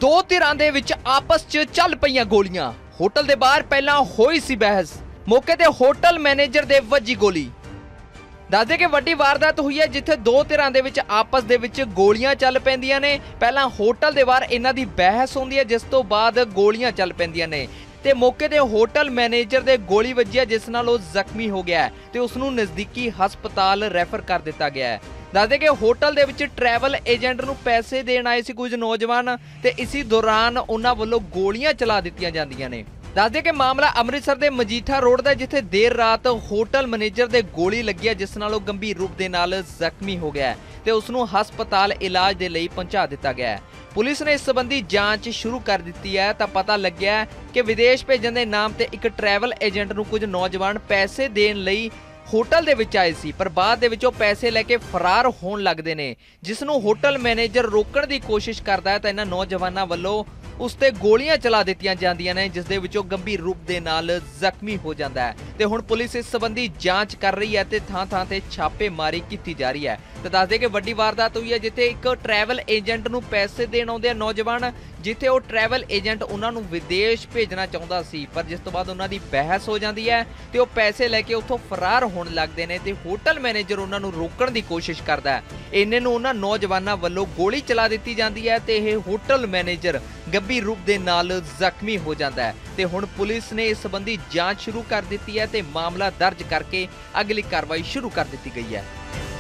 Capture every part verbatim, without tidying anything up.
दो धिरां दे विच आपस च चल पईयां गोलियां। होटल दे बाहर पहलां होई सी बहस, मौके ते होटल मैनेजर दे वजी गोली। दस दे कि वड्डी वारदात हुई है जिथे दो धिरां दे विच आपस दे विच गोलियां चल पैंदियां ने। पहलां होटल दे बाहर इन्हां दी बहस हुंदी है, जिस तो बाद गोलियां चल पैंदियां ने ते मौके ते होटल मैनेजर दे गोली वजी है, जिस नाल ओह जख्मी हो गया ते उस नूं नज़दीकी हस्पताल रैफर कर दिता गया है। दस दे कि होटल दे विच ट्रैवल एजेंट नूं पैसे देण आए सी कुछ नौजवान ते इसी दौरान उन्हां वल्लों गोलियां चला दित्तियां जांदियां ने। दस दे कि मामला अमृतसर दे मजीठा रोड दा, जिथे देर रात होटल मैनेजर दे गोली लगी है, जिस नाल ओह गंभीर रूप दे नाल जख्मी हो गया ते उस नूं हस्पताल इलाज दे लई पहुंचा दिता गया है। पुलिस ने इस संबंधी जांच शुरू कर दित्ती है तां पता लग्या कि विदेश भेजण दे नाम ते एक ट्रैवल एजेंट नूं कुछ नौजवान पैसे देण लई होटल दे विच आए सी, पर बाद दे विच ओह पैसे लैके फरार होण लगदे ने, जिस नूं होटल मैनेजर रोकण दी कोशिश करदा है तां इन्हां नौजवानां वल्लों उस ते गोलियां चला दित्तियां जांदियां ने, जिस दे विच ओह गंभीर रूप दे नाल जख्मी हो जांदा है ते हुण पुलिस इस संबंधी जांच कर रही है ते थां-थां ते छापेमारी कीती जा रही है। ते दस दे कि वड्डी वारदात हुई है जिथे एक ट्रैवल एजेंट नूं पैसे देण आउंदे आ नौजवान, जिथे ओह ट्रैवल एजेंट उन्हां नूं विदेश भेजना चाहुंदा सी, पर जिस तों बाद उन्हां दी बहस हो जांदी है ते ओह पैसे लैके उत्थों फरार होण लगदे ने ते होटल मैनेजर उन्हां नूं रोकण दी कोशिश करदा है। इन्ने नूं उन्हां नौजवानां वल्लों गोली चला दित्ती जांदी है ते इह होटल मैनेजर गंभीर रूप दे नाल जख्मी हो जांदा है ते हुण पुलिस ने इस संबंधी जांच शुरू कर दित्ती है ते मामला दर्ज करके अगली कार्रवाई शुरू कर दित्ती गई है।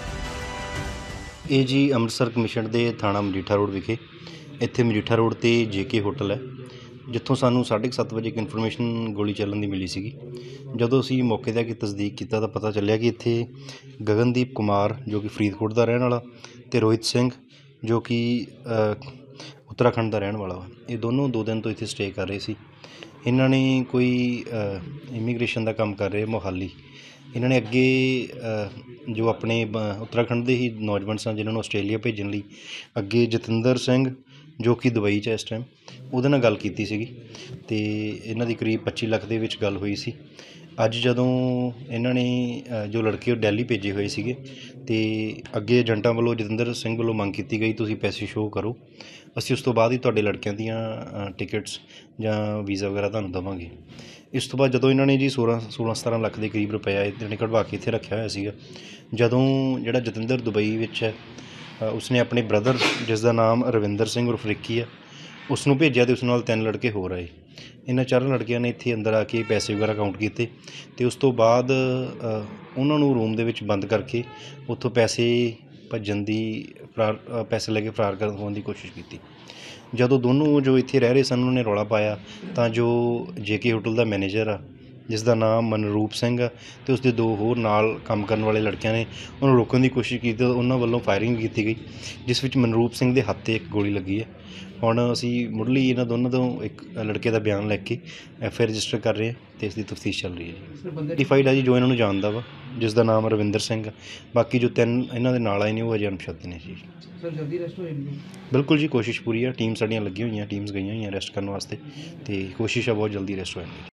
ਇਹ ਜੀ ਅੰਮ੍ਰਿਤਸਰ ਕਮਿਸ਼ਨ ਦੇ ਥਾਣਾ ਮਜੀਠਾ ਰੋਡ ਵਿਖੇ, ਇੱਥੇ ਮਜੀਠਾ ਰੋਡ ਤੇ ਜੇਕੇ ਹੋਟਲ ਹੈ, ਜਿੱਥੋਂ ਸਾਨੂੰ ਸਾਢੇ ਕੁ ਸੱਤ ਵਜੇ ਇੱਕ ਇਨਫੋਰਮੇਸ਼ਨ ਗੋਲੀ ਚੱਲਣ ਦੀ ਮਿਲੀ ਸੀਗੀ। ਜਦੋਂ ਅਸੀਂ ਮੌਕੇ 'ਤੇ ਆ ਕੇ ਤਸਦੀਕ ਕੀਤਾ ਤਾਂ ਪਤਾ ਚੱਲਿਆ ਕਿ ਇੱਥੇ ਗਗਨਦੀਪ ਕੁਮਾਰ ਜੋ ਕਿ ਫਰੀਦਕੋਟ ਦਾ ਰਹਿਣ ਵਾਲਾ ਅਤੇ ਰੋਹਿਤ ਸਿੰਘ ਜੋ ਕਿ ਉੱਤਰਾਖੰਡ ਦਾ ਰਹਿਣ ਵਾਲਾ ਵਾ, ਇਹ ਦੋਨੋਂ ਦੋ ਦਿਨ ਤੋਂ ਇੱਥੇ ਸਟੇ ਕਰ ਰਹੇ ਸੀ। ਇਹਨਾਂ ਨੇ ਕੋਈ ਇਮੀਗ੍ਰੇਸ਼ਨ ਦਾ ਕੰਮ ਕਰ ਰਹੇ ਮੋਹਾਲੀ। ਇਹਨਾਂ ਨੇ ਅੱਗੇ ਜੋ ਆਪਣੇ ਉੱਤਰਾਖੰਡ ਦੇ ਹੀ ਨੌਜਵਾਨ ਸਨ ਜਿਨ੍ਹਾਂ ਨੂੰ ਆਸਟ੍ਰੇਲੀਆ ਭੇਜਣ ਲਈ ਅੱਗੇ ਜਤਿੰਦਰ ਸਿੰਘ ਜੋ ਕਿ ਦੁਬਈ 'ਚ ਇਸ ਟਾਈਮ, ਉਹਦੇ ਨਾਲ ਗੱਲ ਕੀਤੀ ਸੀਗੀ ਅਤੇ ਇਹਨਾਂ ਦੀ ਕਰੀਬ ਪੱਚੀ ਲੱਖ ਦੇ ਵਿੱਚ ਗੱਲ ਹੋਈ ਸੀ। ਅੱਜ ਜਦੋਂ ਇਹਨਾਂ ਨੇ ਜੋ ਲੜਕੇ ਉਹ ਦਿੱਲੀ ਭੇਜੇ ਹੋਏ ਸੀਗੇ ਅਤੇ ਅੱਗੇ ਏਜੰਟਾਂ ਵੱਲੋਂ ਜਤਿੰਦਰ ਸਿੰਘ ਵੱਲੋਂ ਮੰਗ ਕੀਤੀ ਗਈ ਤੁਸੀਂ ਪੈਸੇ ਸ਼ੋਅ ਕਰੋ, ਅਸੀਂ ਉਸ ਤੋਂ ਬਾਅਦ ਹੀ ਤੁਹਾਡੇ ਲੜਕਿਆਂ ਦੀਆਂ ਟਿਕਟਸ ਜਾਂ ਵੀਜ਼ਾ ਵਗੈਰਾ ਤੁਹਾਨੂੰ ਦੇਵਾਂਗੇ। ਇਸ ਤੋਂ ਬਾਅਦ ਜਦੋਂ ਇਹਨਾਂ ਨੇ ਜੀ ਸੋਲਾਂ ਸੋਲਾਂ ਸਤਾਰਾਂ ਲੱਖ ਦੇ ਕਰੀਬ ਰੁਪਇਆ ਇਹਨਾਂ ਨੇ ਕਢਵਾ ਕੇ ਇੱਥੇ ਰੱਖਿਆ ਹੋਇਆ ਸੀਗਾ। ਜਦੋਂ ਜਿਹੜਾ ਜਤਿੰਦਰ ਦੁਬਈ ਵਿੱਚ ਹੈ, ਉਸਨੇ ਆਪਣੇ ਬ੍ਰਦਰ ਜਿਸ ਦਾ ਨਾਮ ਰਵਿੰਦਰ ਸਿੰਘ ਉਰਫ ਰਿੱਕੀ ਹੈ, ਉਸ ਨੂੰ ਭੇਜਿਆ ਅਤੇ ਉਸ ਨਾਲ ਤਿੰਨ ਲੜਕੇ ਹੋਰ ਆਏ। ਇਹਨਾਂ ਚਾਰਾਂ ਲੜਕਿਆਂ ਨੇ ਇੱਥੇ ਅੰਦਰ ਆ ਕੇ ਪੈਸੇ ਵਗੈਰਾ ਕਾਊਂਟ ਕੀਤੇ ਅਤੇ ਉਸ ਤੋਂ ਬਾਅਦ ਉਹਨਾਂ ਨੂੰ ਰੂਮ ਦੇ ਵਿੱਚ ਬੰਦ ਕਰਕੇ ਉੱਥੋਂ ਪੈਸੇ ਭੱਜਣ ਦੀ ਫਰਾਰ ਪੈਸੇ ਲੈ ਕੇ ਫਰਾਰ ਕਰਨ ਹੋਣ ਦੀ ਕੋਸ਼ਿਸ਼ ਕੀਤੀ। ਜਦੋਂ ਦੋਨੋਂ ਜੋ ਇੱਥੇ ਰਹਿ ਰਹੇ ਸਨ ਉਹਨਾਂ ਨੇ ਰੌਲਾ ਪਾਇਆ ਤਾਂ ਜੋ ਜੇਕੇ ਹੋਟਲ ਦਾ ਮੈਨੇਜਰ ਆ ਜਿਸ ਦਾ ਨਾਮ ਮਨਰੂਪ ਸਿੰਘ ਆ ਅਤੇ ਉਸਦੇ ਦੋ ਹੋਰ ਨਾਲ ਕੰਮ ਕਰਨ ਵਾਲੇ ਲੜਕਿਆਂ ਨੇ ਉਹਨੂੰ ਰੋਕਣ ਦੀ ਕੋਸ਼ਿਸ਼ ਕੀਤੀ ਤਾਂ ਉਹਨਾਂ ਵੱਲੋਂ ਫਾਇਰਿੰਗ ਕੀਤੀ ਗਈ, ਜਿਸ ਵਿੱਚ ਮਨਰੂਪ ਸਿੰਘ ਦੇ ਹੱਥ 'ਤੇ ਇੱਕ ਗੋਲੀ ਲੱਗੀ ਹੈ। ਹੁਣ ਅਸੀਂ ਮੁੱਢਲੀ ਇਹਨਾਂ ਦੋਨਾਂ ਤੋਂ ਇੱਕ ਲੜਕੇ ਦਾ ਬਿਆਨ ਲੈ ਕੇ ਐਫ ਆਈ ਆਰ ਰਜਿਸਟਰ ਕਰ ਰਹੇ ਹਾਂ ਅਤੇ ਇਸ ਦੀ ਤਫਤੀਸ਼ ਚੱਲ ਰਹੀ ਹੈ ਜੀ। ਡਿਫਾਈਡ ਆ ਜੀ ਜੋ ਇਹਨਾਂ ਨੂੰ ਜਾਣਦਾ ਵਾ, ਜਿਸ ਦਾ ਨਾਮ ਰਵਿੰਦਰ ਸਿੰਘ ਆ। ਬਾਕੀ ਜੋ ਤਿੰਨ ਇਹਨਾਂ ਦੇ ਨਾਲ ਆਏ ਨੇ ਉਹ ਅਜੇ ਅਣਪਛਾਤੇ ਨੇ ਜੀ। ਸਰ ਜਲਦੀ ਅਰੈਸਟ ਹੋ ਜਾਣਗੇ? ਬਿਲਕੁਲ ਜੀ, ਕੋਸ਼ਿਸ਼ ਪੂਰੀ ਆ। ਟੀਮ ਸਾਡੀਆਂ ਲੱਗੀਆਂ ਹੋਈਆਂ, ਟੀਮਸ ਗਈਆਂ ਹੋਈਆਂ ਅਰੈਸਟ ਕਰਨ ਵਾਸਤੇ ਅਤੇ ਕੋਸ਼ਿਸ਼ ਆ ਬਹੁਤ ਜਲਦੀ ਅਰੈਸਟ ਹੋ ਜਾਣਗੇ।